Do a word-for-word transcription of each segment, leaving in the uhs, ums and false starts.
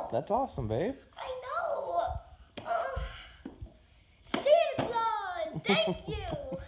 That's awesome, babe. I know. Uh, Santa Claus, thank you.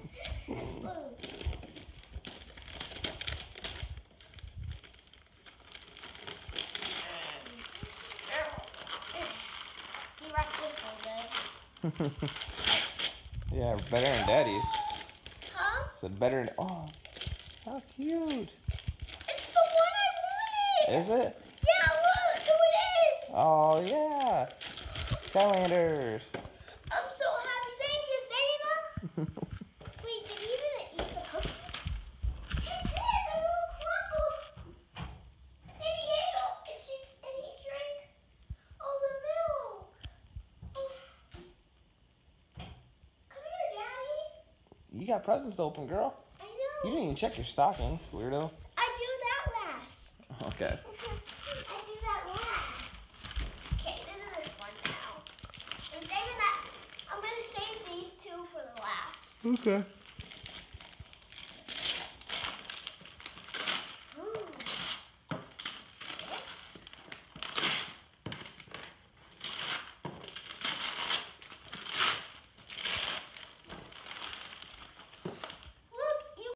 You rocked this one good. Yeah, better than Daddy's. Huh? Said better than. Oh, how cute. It's the one I wanted. Is it? Yeah, look who it is. Oh, yeah. Skylanders. I'm so happy. Thank you, Santa. Wait, did he even eat the cookies? He did. There's a little crumble. And he ate all, and, she, and he drank all the milk. Oh. Come here, Daddy. You got presents to open, girl. I know. You didn't even check your stockings, weirdo. I do that last. Okay. I do that last. Okay, this is this one now. I'm saving that. I'm gonna save these two for the last. Okay.